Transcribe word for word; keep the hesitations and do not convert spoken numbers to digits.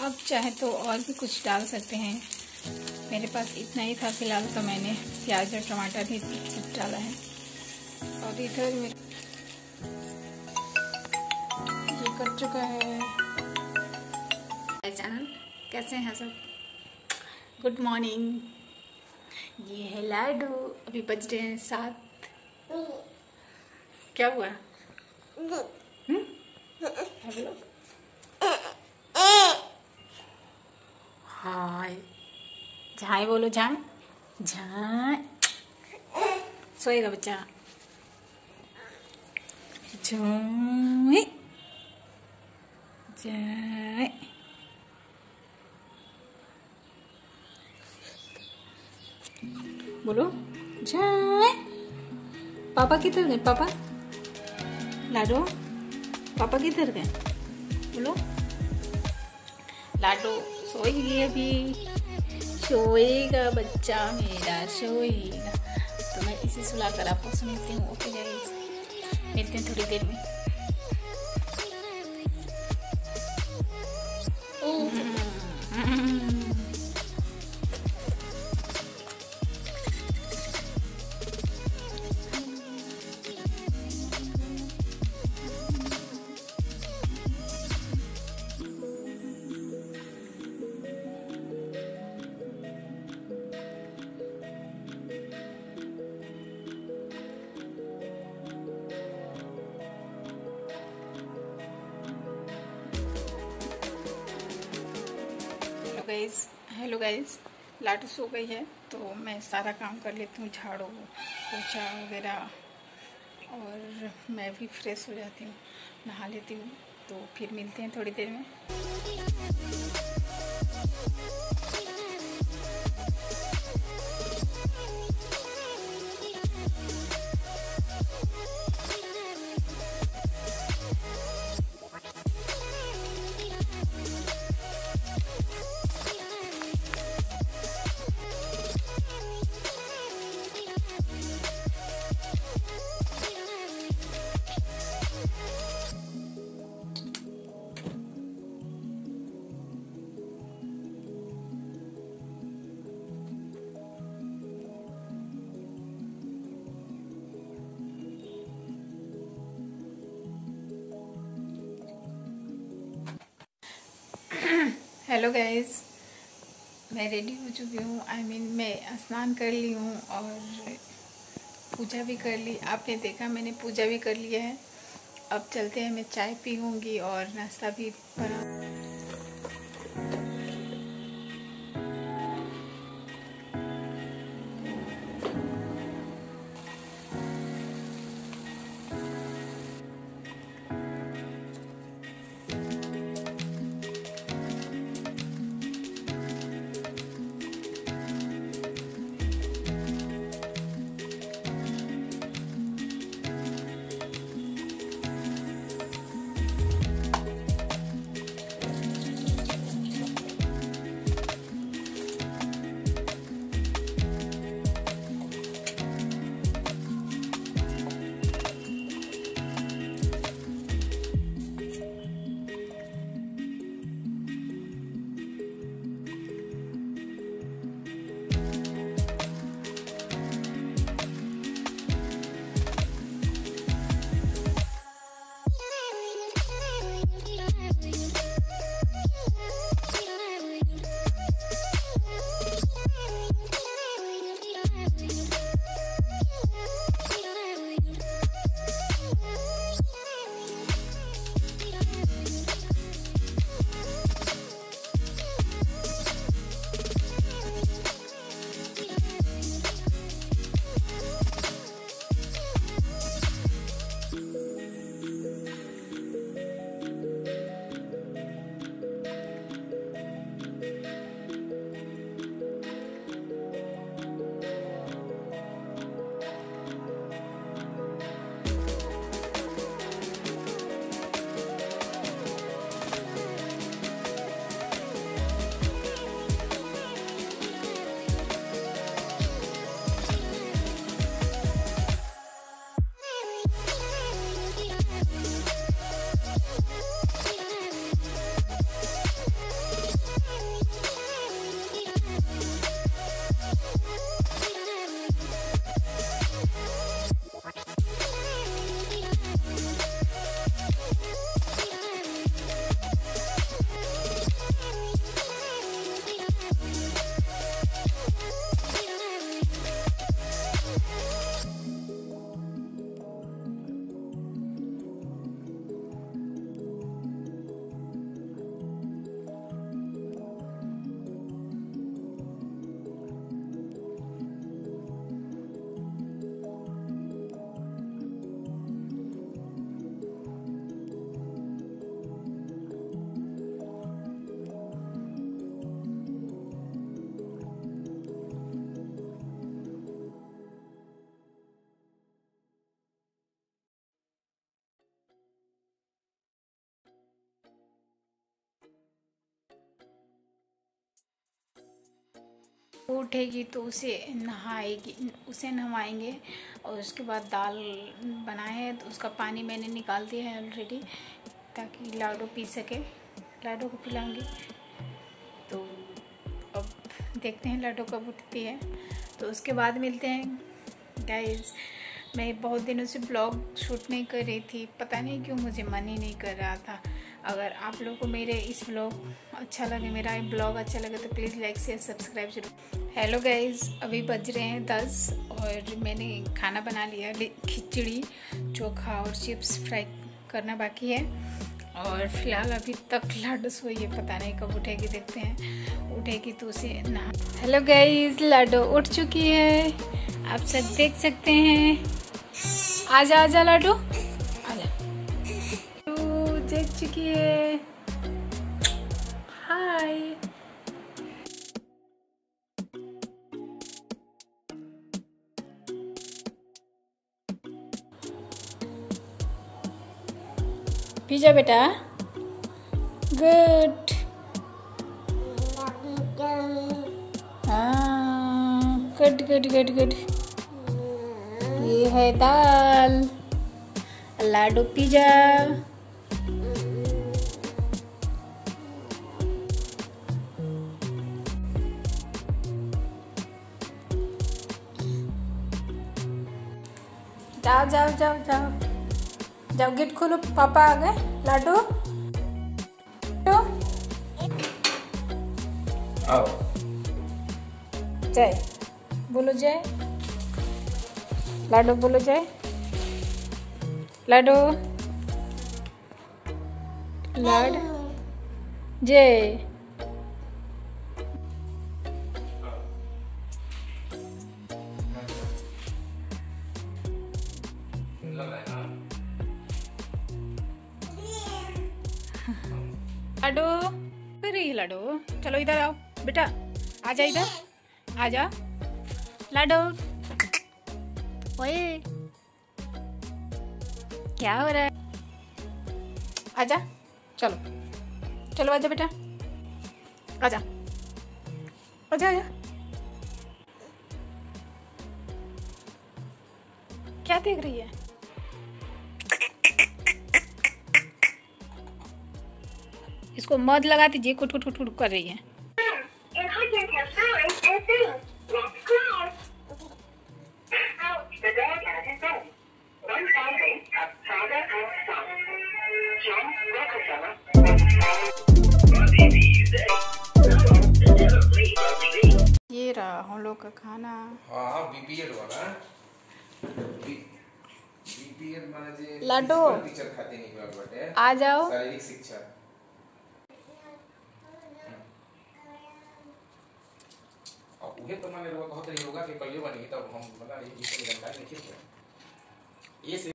आप चाहे तो और भी कुछ डाल सकते हैं। मेरे पास इतना ही था फिलहाल, तो मैंने प्याज और टमाटर भी डाला है। और इधर में ये कट चुका है। चैनल कैसे हैं सब? Good morning. ये है लाडू। अभी बज रहे हैं सात। क्या हुआ? हम्म? हेलो। हाय झाए बोलो, झाए झाए। सोएगा बच्चा। झाए झाए। बोलो झाए। पापा किधर गए? पापा लाडो, पापा किधर गए? बोलो। लाडो सो ही लिए अभी। सोएगा बच्चा मेरा, सोएगा। तो मैं इसे सुला कर आपको सुनती हूँ। ओके गाइस, मिलते हैं थोड़ी देर में। गाइस हेलो गाइस, लाडू सो गई है तो मैं सारा काम कर लेती हूँ, झाड़ू पोछा वगैरह, और मैं भी फ्रेश हो जाती हूँ, नहा लेती हूँ। तो फिर मिलते हैं थोड़ी देर में। हेलो गाइस, मैं रेडी हो चुकी हूँ। आई मीन मैं स्नान कर ली हूँ और पूजा भी कर ली। आपने देखा मैंने पूजा भी कर लिया है। अब चलते हैं, मैं चाय पीऊँगी और नाश्ता भी बना। उठेगी तो उसे नहाएगी, उसे नहवाएंगे और उसके बाद दाल बनाए हैं तो उसका पानी मैंने निकाल दिया है ऑलरेडी, ताकि लाडो पी सके। लाडो को पिलाऊंगी। तो अब देखते हैं लाडो कब उठती है, तो उसके बाद मिलते हैं गाइस। मैं बहुत दिनों से ब्लॉग शूट नहीं कर रही थी, पता नहीं क्यों मुझे मन ही नहीं कर रहा था। अगर आप लोगों को मेरे इस ब्लॉग अच्छा लगे, मेरा ब्लॉग अच्छा लगे तो प्लीज़ लाइक शेयर सब्सक्राइब जरूर। हेलो गाइस, अभी बज रहे हैं दस और मैंने खाना बना लिया, खिचड़ी चोखा और चिप्स फ्राई करना बाकी है। और फिलहाल अभी तक लाडो सोई है, पता नहीं कब उठेगी, देखते हैं। उठेगी तो उसे नहा। हेलो गाइस, लाडो उठ चुकी है, आप सब देख सकते हैं। आजा आजा लाडो, आजा। तो देख चुकी है। हाय। पिज्जा बेटा, गुड। हाँ, गुड गुड गुड गुड। ये है दाल, लाडो पिज्जा। जाओ जाओ जाओ जाओ जाओ, गेट खोलो, पापा आ गए। लाडो आओ, जय बोलो, जय। लाडो बोलो जय। लाडो, लाड, जय। लाडो कर रही है लाडो, चलो इधर आओ बेटा, आजा इधर, आजा लाडो। ओए क्या हो रहा है? आजा, चलो चलो, आजा बेटा, आजा आजा आजा। क्या देख रही है? इसको मध लगा दीजिए, कुट कुट कुट कुट कर रही है। ये रहा हम लोग का खाना। हाँ, बीपीएल वाला। बीपीएल माने जे लाडो टीचर खाते नहीं बात बाटे। आ जाओ। शारीरिक शिक्षा। अब उहे तो माने लोग कहते योगा के कलियो बनी, तब हम बता ये जानकारी नहीं थी। ये